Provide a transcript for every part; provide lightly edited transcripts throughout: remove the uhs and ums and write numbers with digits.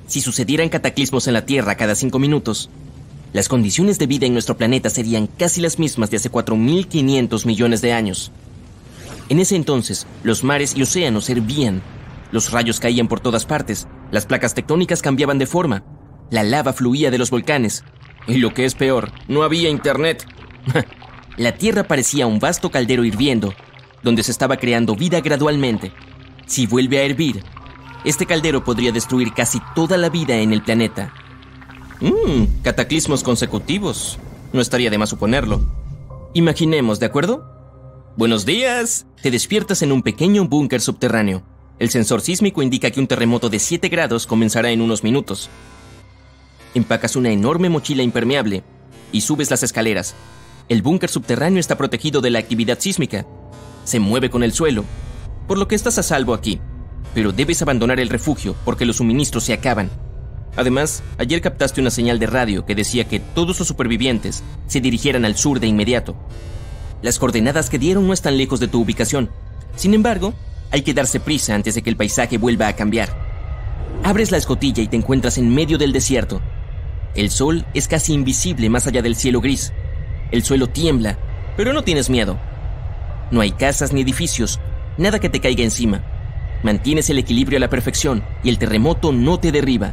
Si sucedieran cataclismos en la Tierra cada 5 minutos, las condiciones de vida en nuestro planeta serían casi las mismas de hace 4.500 millones de años. En ese entonces, los mares y océanos hervían, los rayos caían por todas partes, las placas tectónicas cambiaban de forma, la lava fluía de los volcanes, y lo que es peor, no había internet. La Tierra parecía un vasto caldero hirviendo, donde se estaba creando vida gradualmente. Si vuelve a hervir, este caldero podría destruir casi toda la vida en el planeta. Cataclismos consecutivos. No estaría de más suponerlo. Imaginemos, ¿de acuerdo? Buenos días. Te despiertas en un pequeño búnker subterráneo. El sensor sísmico indica que un terremoto de 7 grados comenzará en unos minutos. Empacas una enorme mochila impermeable y subes las escaleras. El búnker subterráneo está protegido de la actividad sísmica. Se mueve con el suelo, por lo que estás a salvo aquí. Pero debes abandonar el refugio porque los suministros se acaban. Además, ayer captaste una señal de radio que decía que todos los supervivientes se dirigieran al sur de inmediato. Las coordenadas que dieron no están lejos de tu ubicación. Sin embargo, hay que darse prisa antes de que el paisaje vuelva a cambiar. Abres la escotilla y te encuentras en medio del desierto. El sol es casi invisible más allá del cielo gris. El suelo tiembla, pero no tienes miedo. No hay casas ni edificios, nada que te caiga encima. Mantienes el equilibrio a la perfección y el terremoto no te derriba.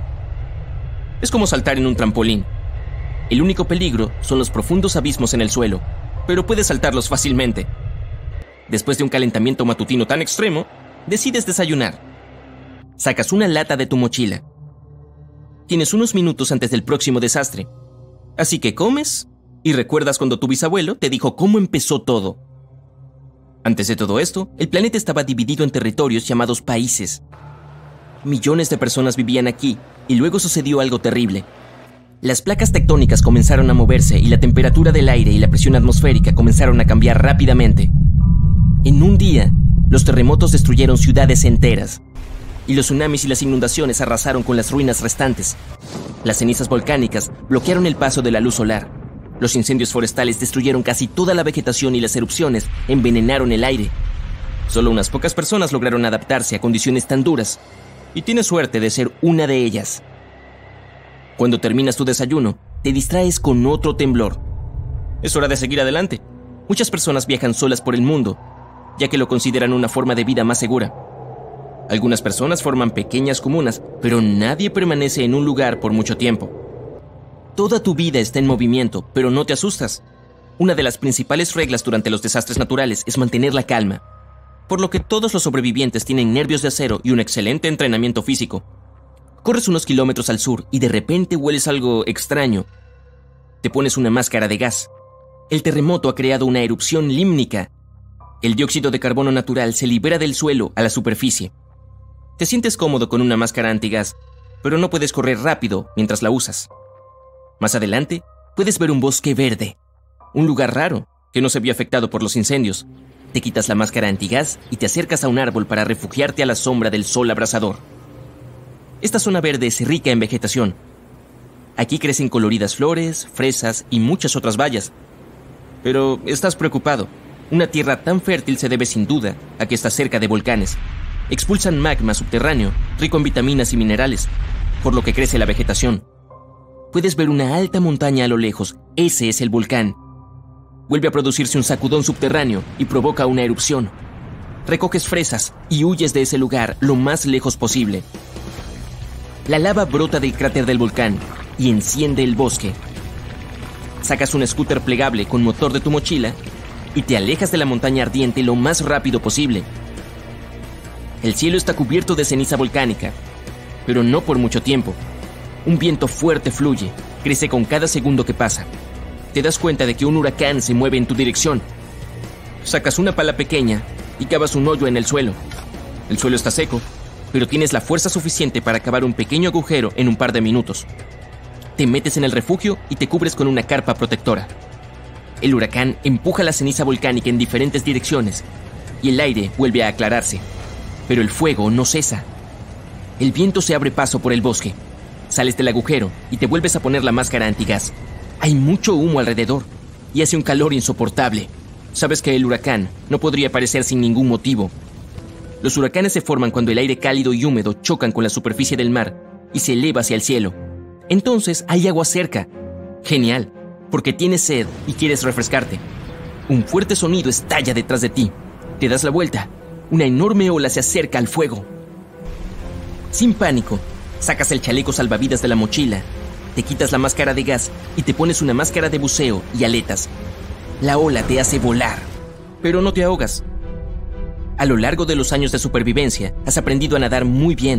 Es como saltar en un trampolín. El único peligro son los profundos abismos en el suelo, pero puedes saltarlos fácilmente. Después de un calentamiento matutino tan extremo, decides desayunar. Sacas una lata de tu mochila. Tienes unos minutos antes del próximo desastre. Así que comes y recuerdas cuando tu bisabuelo te dijo cómo empezó todo. Antes de todo esto, el planeta estaba dividido en territorios llamados países. Millones de personas vivían aquí y luego sucedió algo terrible. Las placas tectónicas comenzaron a moverse y la temperatura del aire y la presión atmosférica comenzaron a cambiar rápidamente. En un día, los terremotos destruyeron ciudades enteras y los tsunamis y las inundaciones arrasaron con las ruinas restantes. Las cenizas volcánicas bloquearon el paso de la luz solar. Los incendios forestales destruyeron casi toda la vegetación y las erupciones envenenaron el aire. Solo unas pocas personas lograron adaptarse a condiciones tan duras, y tienes suerte de ser una de ellas. Cuando terminas tu desayuno, te distraes con otro temblor. Es hora de seguir adelante. Muchas personas viajan solas por el mundo, ya que lo consideran una forma de vida más segura. Algunas personas forman pequeñas comunas, pero nadie permanece en un lugar por mucho tiempo. Toda tu vida está en movimiento, pero no te asustas. Una de las principales reglas durante los desastres naturales es mantener la calma, por lo que todos los sobrevivientes tienen nervios de acero y un excelente entrenamiento físico. Corres unos kilómetros al sur y de repente hueles algo extraño. Te pones una máscara de gas. El terremoto ha creado una erupción límnica. El dióxido de carbono natural se libera del suelo a la superficie. Te sientes cómodo con una máscara antigas, pero no puedes correr rápido mientras la usas. Más adelante, puedes ver un bosque verde, un lugar raro que no se vio afectado por los incendios. Te quitas la máscara antigas y te acercas a un árbol para refugiarte a la sombra del sol abrasador. Esta zona verde es rica en vegetación. Aquí crecen coloridas flores, fresas y muchas otras bayas. Pero estás preocupado. Una tierra tan fértil se debe sin duda a que está cerca de volcanes. Expulsan magma subterráneo, rico en vitaminas y minerales, por lo que crece la vegetación. Puedes ver una alta montaña a lo lejos. Ese es el volcán. Vuelve a producirse un sacudón subterráneo y provoca una erupción. Recoges fresas y huyes de ese lugar lo más lejos posible. La lava brota del cráter del volcán y enciende el bosque. Sacas un scooter plegable con motor de tu mochila y te alejas de la montaña ardiente lo más rápido posible. El cielo está cubierto de ceniza volcánica, pero no por mucho tiempo. Un viento fuerte fluye, crece con cada segundo que pasa. Te das cuenta de que un huracán se mueve en tu dirección. Sacas una pala pequeña y cavas un hoyo en el suelo. El suelo está seco, pero tienes la fuerza suficiente para cavar un pequeño agujero en un par de minutos. Te metes en el refugio y te cubres con una carpa protectora. El huracán empuja la ceniza volcánica en diferentes direcciones y el aire vuelve a aclararse. Pero el fuego no cesa. El viento se abre paso por el bosque. Sales del agujero y te vuelves a poner la máscara antigas. Hay mucho humo alrededor y hace un calor insoportable. Sabes que el huracán no podría aparecer sin ningún motivo. Los huracanes se forman cuando el aire cálido y húmedo chocan con la superficie del mar y se eleva hacia el cielo. Entonces hay agua cerca. Genial, porque tienes sed y quieres refrescarte. Un fuerte sonido estalla detrás de ti. Te das la vuelta. Una enorme ola se acerca al fuego. Sin pánico, sacas el chaleco salvavidas de la mochila, te quitas la máscara de gas y te pones una máscara de buceo y aletas. La ola te hace volar, pero no te ahogas. A lo largo de los años de supervivencia, has aprendido a nadar muy bien.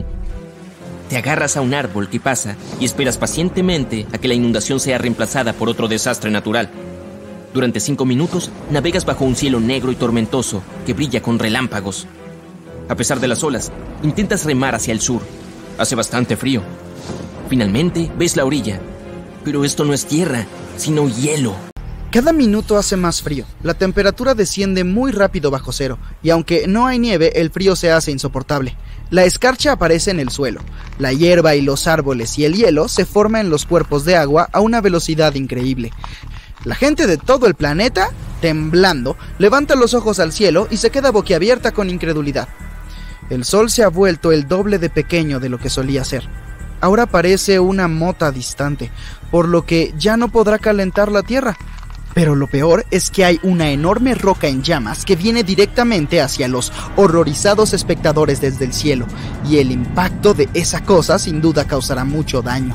Te agarras a un árbol que pasa y esperas pacientemente a que la inundación sea reemplazada por otro desastre natural. Durante 5 minutos, navegas bajo un cielo negro y tormentoso que brilla con relámpagos. A pesar de las olas, intentas remar hacia el sur. Hace bastante frío. Finalmente, ves la orilla. Pero esto no es tierra, sino hielo. Cada minuto hace más frío, la temperatura desciende muy rápido bajo cero, y aunque no hay nieve, el frío se hace insoportable. La escarcha aparece en el suelo, la hierba y los árboles y el hielo se forman en los cuerpos de agua a una velocidad increíble. La gente de todo el planeta, temblando, levanta los ojos al cielo y se queda boquiabierta con incredulidad. El sol se ha vuelto el doble de pequeño de lo que solía ser. Ahora parece una mota distante, por lo que ya no podrá calentar la tierra. Pero lo peor es que hay una enorme roca en llamas que viene directamente hacia los horrorizados espectadores desde el cielo, y el impacto de esa cosa sin duda causará mucho daño.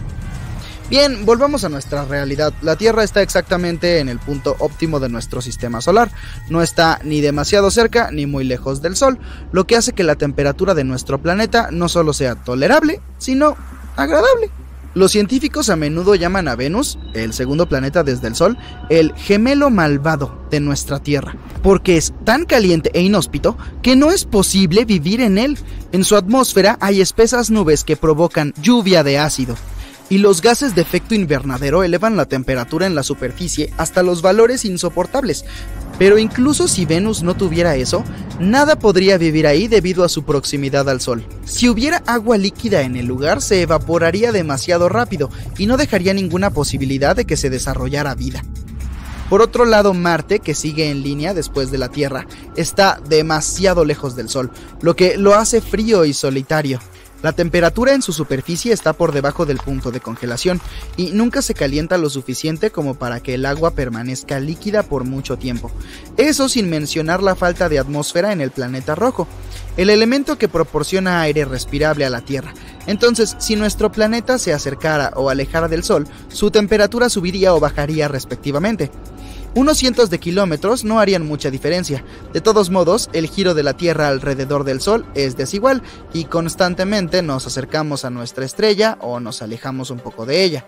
Bien, volvamos a nuestra realidad. La Tierra está exactamente en el punto óptimo de nuestro sistema solar. No está ni demasiado cerca ni muy lejos del Sol, lo que hace que la temperatura de nuestro planeta no solo sea tolerable, sino agradable. Los científicos a menudo llaman a Venus, el segundo planeta desde el Sol, el gemelo malvado de nuestra Tierra, porque es tan caliente e inhóspito que no es posible vivir en él. En su atmósfera hay espesas nubes que provocan lluvia de ácido, y los gases de efecto invernadero elevan la temperatura en la superficie hasta los valores insoportables. Pero incluso si Venus no tuviera eso, nada podría vivir ahí debido a su proximidad al Sol. Si hubiera agua líquida en el lugar, se evaporaría demasiado rápido y no dejaría ninguna posibilidad de que se desarrollara vida. Por otro lado, Marte, que sigue en línea después de la Tierra, está demasiado lejos del Sol, lo que lo hace frío y solitario. La temperatura en su superficie está por debajo del punto de congelación y nunca se calienta lo suficiente como para que el agua permanezca líquida por mucho tiempo. Eso sin mencionar la falta de atmósfera en el planeta rojo, el elemento que proporciona aire respirable a la Tierra. Entonces, si nuestro planeta se acercara o alejara del Sol, su temperatura subiría o bajaría respectivamente. Unos cientos de kilómetros no harían mucha diferencia. De todos modos, el giro de la Tierra alrededor del Sol es desigual y constantemente nos acercamos a nuestra estrella o nos alejamos un poco de ella.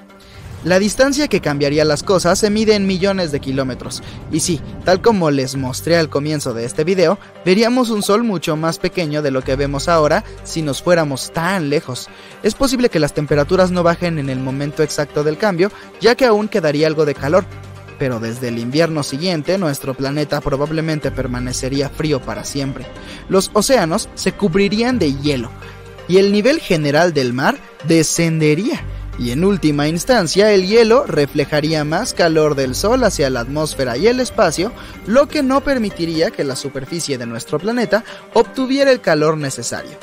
La distancia que cambiaría las cosas se mide en millones de kilómetros. Y sí, tal como les mostré al comienzo de este video, veríamos un Sol mucho más pequeño de lo que vemos ahora si nos fuéramos tan lejos. Es posible que las temperaturas no bajen en el momento exacto del cambio, ya que aún quedaría algo de calor. Pero desde el invierno siguiente, nuestro planeta probablemente permanecería frío para siempre. Los océanos se cubrirían de hielo, y el nivel general del mar descendería. Y en última instancia, el hielo reflejaría más calor del Sol hacia la atmósfera y el espacio, lo que no permitiría que la superficie de nuestro planeta obtuviera el calor necesario.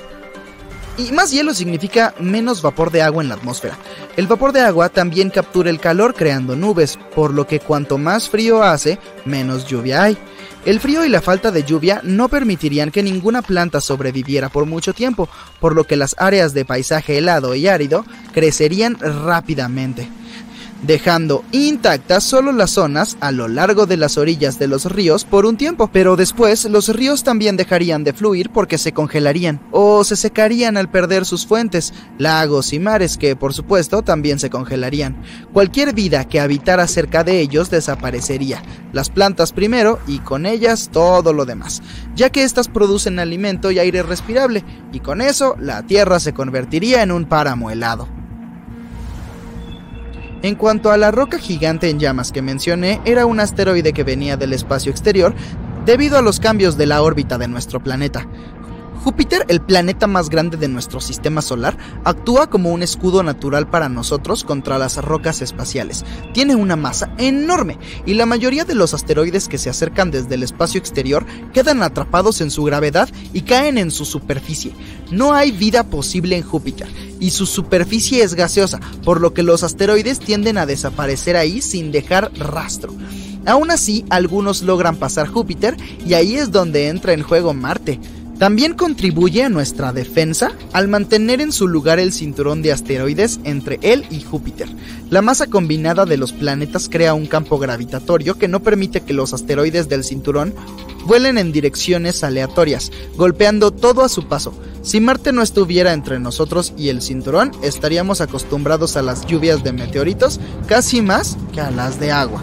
Y más hielo significa menos vapor de agua en la atmósfera. El vapor de agua también captura el calor creando nubes, por lo que cuanto más frío hace, menos lluvia hay. El frío y la falta de lluvia no permitirían que ninguna planta sobreviviera por mucho tiempo, por lo que las áreas de paisaje helado y árido crecerían rápidamente, dejando intactas solo las zonas a lo largo de las orillas de los ríos por un tiempo, pero después los ríos también dejarían de fluir porque se congelarían o se secarían al perder sus fuentes, lagos y mares que por supuesto también se congelarían. Cualquier vida que habitara cerca de ellos desaparecería, las plantas primero y con ellas todo lo demás, ya que estas producen alimento y aire respirable, y con eso la Tierra se convertiría en un páramo helado. En cuanto a la roca gigante en llamas que mencioné, era un asteroide que venía del espacio exterior debido a los cambios de la órbita de nuestro planeta. Júpiter, el planeta más grande de nuestro sistema solar, actúa como un escudo natural para nosotros contra las rocas espaciales. Tiene una masa enorme y la mayoría de los asteroides que se acercan desde el espacio exterior quedan atrapados en su gravedad y caen en su superficie. No hay vida posible en Júpiter y su superficie es gaseosa, por lo que los asteroides tienden a desaparecer ahí sin dejar rastro. Aún así, algunos logran pasar Júpiter y ahí es donde entra en juego Marte. También contribuye a nuestra defensa al mantener en su lugar el cinturón de asteroides entre él y Júpiter. La masa combinada de los planetas crea un campo gravitatorio que no permite que los asteroides del cinturón vuelen en direcciones aleatorias, golpeando todo a su paso. Si Marte no estuviera entre nosotros y el cinturón, estaríamos acostumbrados a las lluvias de meteoritos casi más que a las de agua.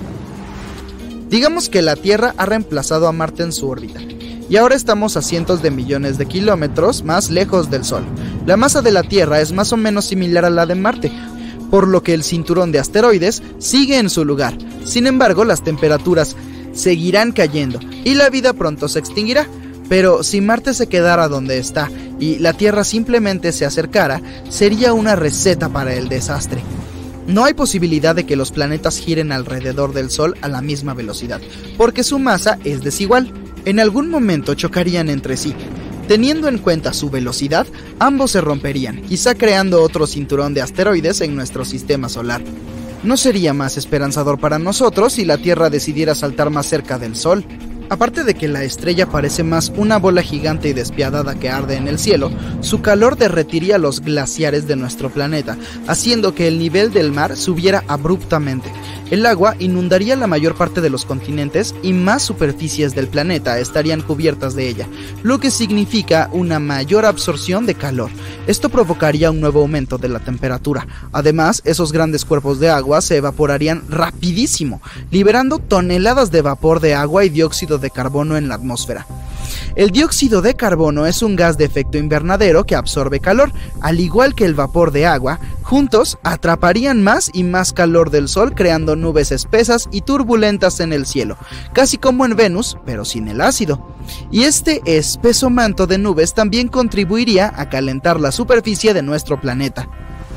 Digamos que la Tierra ha reemplazado a Marte en su órbita, y ahora estamos a cientos de millones de kilómetros más lejos del Sol. La masa de la Tierra es más o menos similar a la de Marte, por lo que el cinturón de asteroides sigue en su lugar. Sin embargo, las temperaturas seguirán cayendo y la vida pronto se extinguirá. Pero si Marte se quedara donde está y la Tierra simplemente se acercara, sería una receta para el desastre. No hay posibilidad de que los planetas giren alrededor del Sol a la misma velocidad, porque su masa es desigual. En algún momento chocarían entre sí. Teniendo en cuenta su velocidad, ambos se romperían, quizá creando otro cinturón de asteroides en nuestro sistema solar. ¿No sería más esperanzador para nosotros si la Tierra decidiera saltar más cerca del Sol? Aparte de que la estrella parece más una bola gigante y despiadada que arde en el cielo, su calor derretiría los glaciares de nuestro planeta, haciendo que el nivel del mar subiera abruptamente. El agua inundaría la mayor parte de los continentes y más superficies del planeta estarían cubiertas de ella, lo que significa una mayor absorción de calor. Esto provocaría un nuevo aumento de la temperatura. Además, esos grandes cuerpos de agua se evaporarían rapidísimo, liberando toneladas de vapor de agua y dióxido de carbono en la atmósfera. El dióxido de carbono es un gas de efecto invernadero que absorbe calor, al igual que el vapor de agua. Juntos atraparían más y más calor del Sol, creando nubes espesas y turbulentas en el cielo, casi como en Venus, pero sin el ácido. Y este espeso manto de nubes también contribuiría a calentar la superficie de nuestro planeta.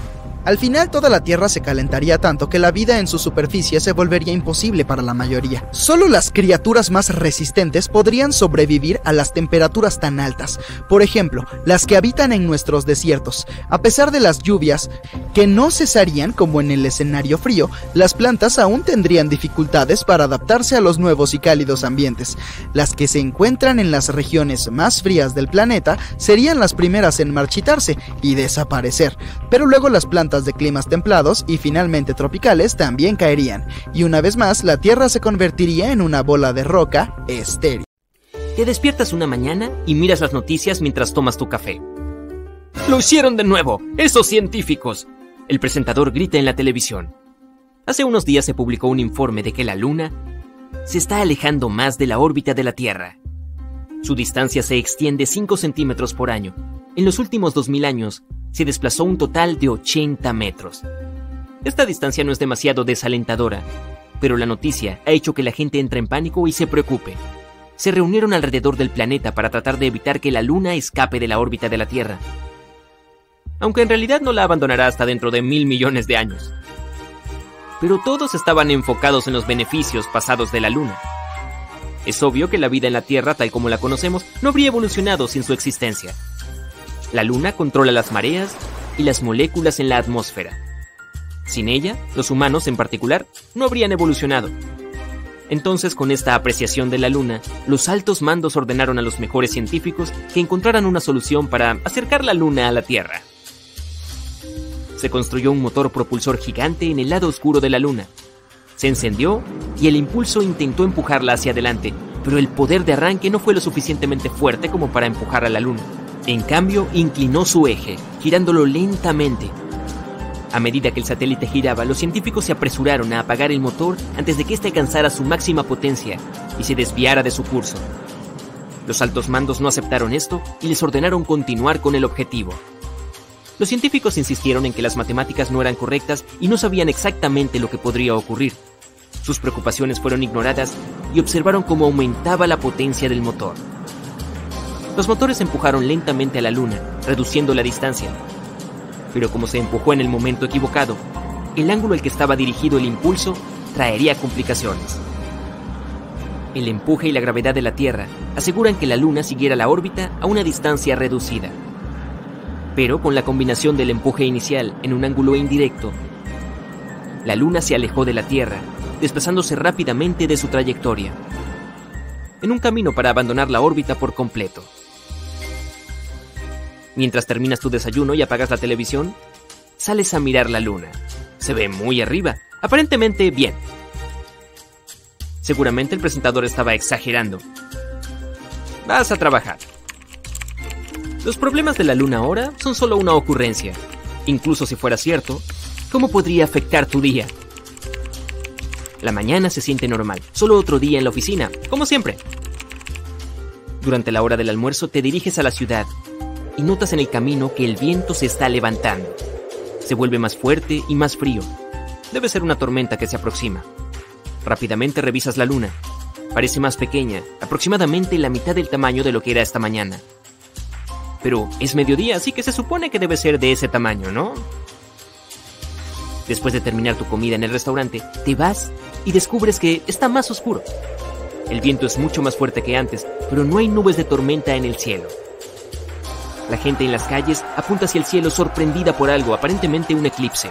Al final, toda la Tierra se calentaría tanto que la vida en su superficie se volvería imposible para la mayoría. Solo las criaturas más resistentes podrían sobrevivir a las temperaturas tan altas. Por ejemplo, las que habitan en nuestros desiertos. A pesar de las lluvias, que no cesarían como en el escenario frío, las plantas aún tendrían dificultades para adaptarse a los nuevos y cálidos ambientes. Las que se encuentran en las regiones más frías del planeta serían las primeras en marchitarse y desaparecer, pero luego las plantas de climas templados y finalmente tropicales también caerían, y una vez más la Tierra se convertiría en una bola de roca estéril. Te despiertas una mañana y miras las noticias mientras tomas tu café. ¡Lo hicieron de nuevo! ¡Esos científicos! El presentador grita en la televisión. Hace unos días se publicó un informe de que la Luna se está alejando más de la órbita de la Tierra. Su distancia se extiende 5 centímetros por año. En los últimos 2000 años, se desplazó un total de 80 metros. Esta distancia no es demasiado desalentadora, pero la noticia ha hecho que la gente entre en pánico y se preocupe. Se reunieron alrededor del planeta para tratar de evitar que la Luna escape de la órbita de la Tierra. Aunque en realidad no la abandonará hasta dentro de 1000 millones de años. Pero todos estaban enfocados en los beneficios pasados de la Luna. Es obvio que la vida en la Tierra, tal como la conocemos, no habría evolucionado sin su existencia. La Luna controla las mareas y las moléculas en la atmósfera. Sin ella, los humanos en particular, no habrían evolucionado. Entonces, con esta apreciación de la Luna, los altos mandos ordenaron a los mejores científicos que encontraran una solución para acercar la Luna a la Tierra. Se construyó un motor propulsor gigante en el lado oscuro de la Luna. Se encendió y el impulso intentó empujarla hacia adelante, pero el poder de arranque no fue lo suficientemente fuerte como para empujar a la Luna. En cambio, inclinó su eje, girándolo lentamente. A medida que el satélite giraba, los científicos se apresuraron a apagar el motor antes de que éste alcanzara su máxima potencia y se desviara de su curso. Los altos mandos no aceptaron esto y les ordenaron continuar con el objetivo. Los científicos insistieron en que las matemáticas no eran correctas y no sabían exactamente lo que podría ocurrir. Sus preocupaciones fueron ignoradas y observaron cómo aumentaba la potencia del motor. Los motores empujaron lentamente a la Luna, reduciendo la distancia. Pero como se empujó en el momento equivocado, el ángulo al que estaba dirigido el impulso traería complicaciones. El empuje y la gravedad de la Tierra aseguran que la Luna siguiera la órbita a una distancia reducida. Pero con la combinación del empuje inicial en un ángulo indirecto, la Luna se alejó de la Tierra, desplazándose rápidamente de su trayectoria, en un camino para abandonar la órbita por completo. Mientras terminas tu desayuno y apagas la televisión, sales a mirar la Luna. Se ve muy arriba, aparentemente bien. Seguramente el presentador estaba exagerando. Vas a trabajar. Los problemas de la Luna ahora son solo una ocurrencia. Incluso si fuera cierto, ¿cómo podría afectar tu día? La mañana se siente normal, solo otro día en la oficina, como siempre. Durante la hora del almuerzo te diriges a la ciudad y notas en el camino que el viento se está levantando. Se vuelve más fuerte y más frío. Debe ser una tormenta que se aproxima. Rápidamente revisas la Luna. Parece más pequeña, aproximadamente la mitad del tamaño de lo que era esta mañana. Pero es mediodía, así que se supone que debe ser de ese tamaño, ¿no? Después de terminar tu comida en el restaurante, te vas y descubres que está más oscuro. El viento es mucho más fuerte que antes, pero no hay nubes de tormenta en el cielo. La gente en las calles apunta hacia el cielo sorprendida por algo, aparentemente un eclipse.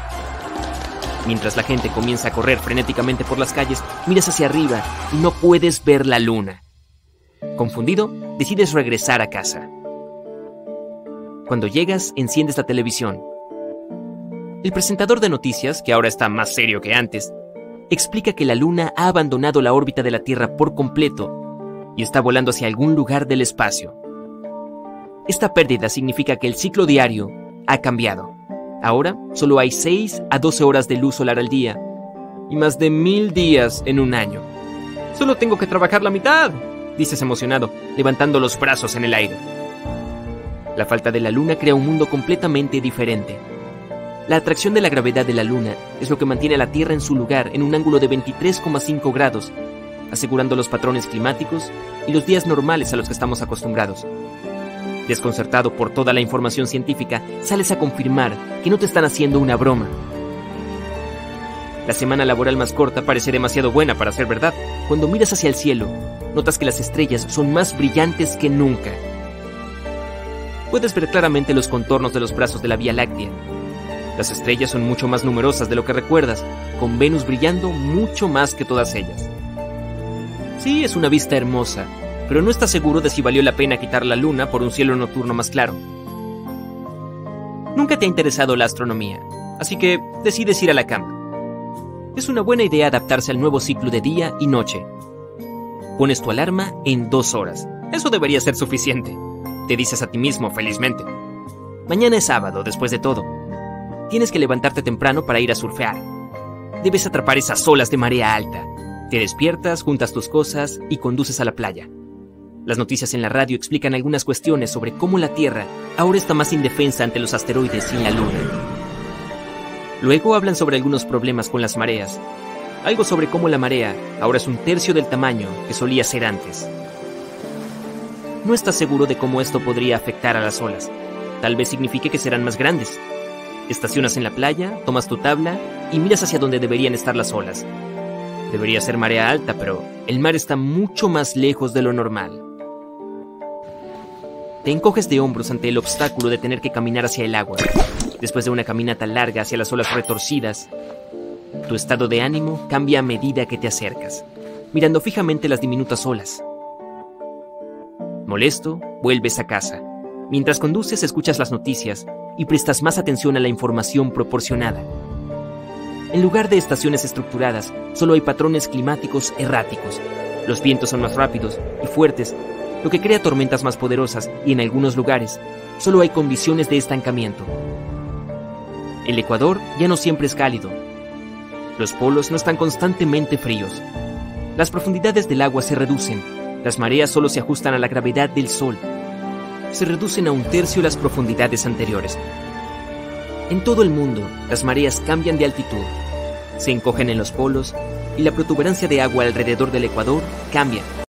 Mientras la gente comienza a correr frenéticamente por las calles, miras hacia arriba y no puedes ver la Luna. Confundido, decides regresar a casa. Cuando llegas, enciendes la televisión. El presentador de noticias, que ahora está más serio que antes, explica que la Luna ha abandonado la órbita de la Tierra por completo y está volando hacia algún lugar del espacio. Esta pérdida significa que el ciclo diario ha cambiado. Ahora solo hay 6 a 12 horas de luz solar al día y más de 1000 días en un año. Solo tengo que trabajar la mitad, dices emocionado, levantando los brazos en el aire. La falta de la Luna crea un mundo completamente diferente. La atracción de la gravedad de la Luna es lo que mantiene a la Tierra en su lugar en un ángulo de 23,5 grados, asegurando los patrones climáticos y los días normales a los que estamos acostumbrados. Desconcertado por toda la información científica, sales a confirmar que no te están haciendo una broma. La semana laboral más corta parece demasiado buena para ser verdad. Cuando miras hacia el cielo, notas que las estrellas son más brillantes que nunca. Puedes ver claramente los contornos de los brazos de la Vía Láctea. Las estrellas son mucho más numerosas de lo que recuerdas, con Venus brillando mucho más que todas ellas. Sí, es una vista hermosa, pero no estás seguro de si valió la pena quitar la Luna por un cielo nocturno más claro. Nunca te ha interesado la astronomía, así que decides ir a la cama. Es una buena idea adaptarse al nuevo ciclo de día y noche. Pones tu alarma en 2 horas. Eso debería ser suficiente, te dices a ti mismo felizmente. Mañana es sábado, después de todo. Tienes que levantarte temprano para ir a surfear. Debes atrapar esas olas de marea alta. Te despiertas, juntas tus cosas y conduces a la playa. Las noticias en la radio explican algunas cuestiones sobre cómo la Tierra ahora está más indefensa ante los asteroides y la Luna. Luego hablan sobre algunos problemas con las mareas. Algo sobre cómo la marea ahora es 1/3 del tamaño que solía ser antes. No estás seguro de cómo esto podría afectar a las olas. Tal vez signifique que serán más grandes. Estacionas en la playa, tomas tu tabla y miras hacia donde deberían estar las olas. Debería ser marea alta, pero el mar está mucho más lejos de lo normal. Te encoges de hombros ante el obstáculo de tener que caminar hacia el agua. Después de una caminata larga hacia las olas retorcidas, tu estado de ánimo cambia a medida que te acercas, mirando fijamente las diminutas olas. Molesto, vuelves a casa. Mientras conduces, escuchas las noticias y prestas más atención a la información proporcionada. En lugar de estaciones estructuradas, solo hay patrones climáticos erráticos. Los vientos son más rápidos y fuertes, lo que crea tormentas más poderosas y en algunos lugares solo hay condiciones de estancamiento. El Ecuador ya no siempre es cálido. Los polos no están constantemente fríos. Las profundidades del agua se reducen. Las mareas solo se ajustan a la gravedad del Sol. Se reducen a 1/3 las profundidades anteriores. En todo el mundo, las mareas cambian de altitud, se encogen en los polos y la protuberancia de agua alrededor del Ecuador cambia.